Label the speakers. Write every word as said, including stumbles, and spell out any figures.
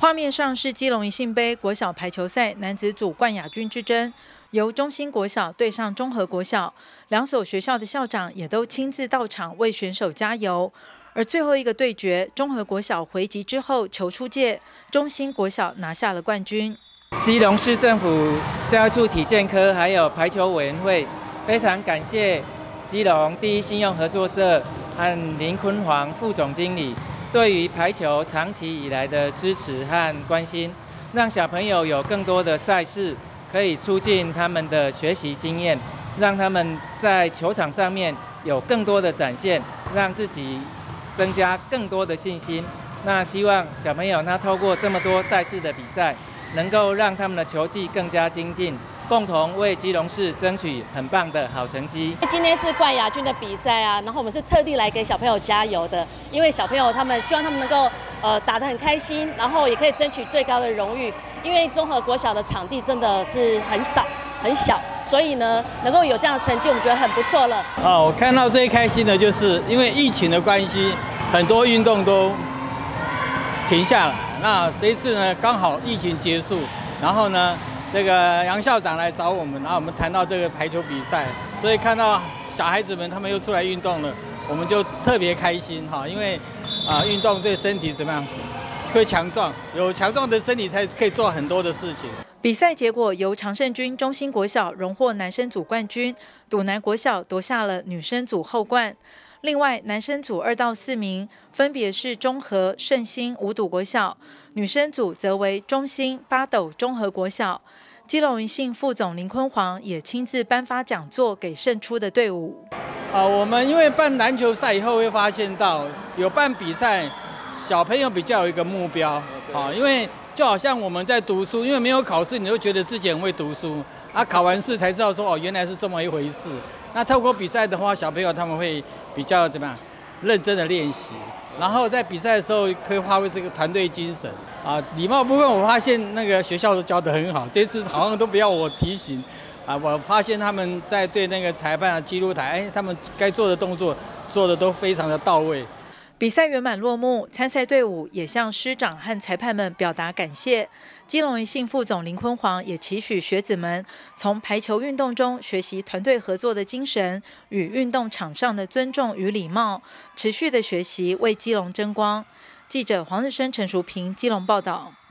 Speaker 1: 画面上是基隆一信杯国小排球赛男子组冠亚军之争，由中兴国小对上中和国小，两所学校的校长也都亲自到场为选手加油。而最后一个对决，中和国小回击之后球出界，中兴国小拿下了冠军。
Speaker 2: 基隆市政府教育处体健科还有排球委员会，非常感谢基隆第一信用合作社和林坤煌副总经理对于排球长期以来的支持和关心，让小朋友有更多的赛事可以促进他们的学习经验，让他们在球场上面有更多的展现，让自己增加更多的信心。那希望小朋友他透过这么多赛事的比赛，能够让他们的球技更加精进，共同为基隆市争取很棒的好成绩。
Speaker 3: 今天是冠亚军的比赛啊，然后我们是特地来给小朋友加油的，因为小朋友他们希望他们能够呃打得很开心，然后也可以争取最高的荣誉。因为中和国小的场地真的是很少很小，所以呢能够有这样的成绩，我们觉得很不错了。
Speaker 4: 哦，我看到最开心的就是因为疫情的关系，很多运动都停下来。那这一次呢，刚好疫情结束，然后呢，这个杨校长来找我们，然后我们谈到这个排球比赛，所以看到小孩子们他们又出来运动了，我们就特别开心哈，因为啊，运动对身体怎么样，会强壮，有强壮的身体才可以做很多的事情。
Speaker 1: 比赛结果由常胜军中兴国小荣获男生组冠军，笃南国小夺下了女生组后冠。另外，男生组二到四名分别是中和、圣心、五堵国小，女生组则为中兴、八斗、中和国小。基隆一信副总林坤煌也亲自颁发讲座给胜出的队伍。
Speaker 4: 啊，我们因为办篮球赛以后会发现到，有办比赛，小朋友比较有一个目标啊，因为就好像我们在读书，因为没有考试，你就觉得自己很会读书，啊，考完试才知道说哦，原来是这么一回事。那透过比赛的话，小朋友他们会比较怎么样认真的练习，然后在比赛的时候可以发挥这个团队精神啊。礼貌部分我发现那个学校都教得很好，这次好像都不要我提醒啊。我发现他们在对那个裁判啊、记录台，哎，他们该做的动作做的都非常的到位。
Speaker 1: 比赛圆满落幕，参赛队伍也向师长和裁判们表达感谢。基隆一信副总林坤煌也期许学子们从排球运动中学习团队合作的精神与运动场上的尊重与礼貌，持续的学习为基隆争光。记者黄日升、陈淑平基隆报道。